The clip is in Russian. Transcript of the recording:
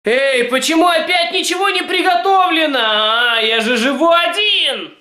Эй, почему опять ничего не приготовлено? Я же живу один!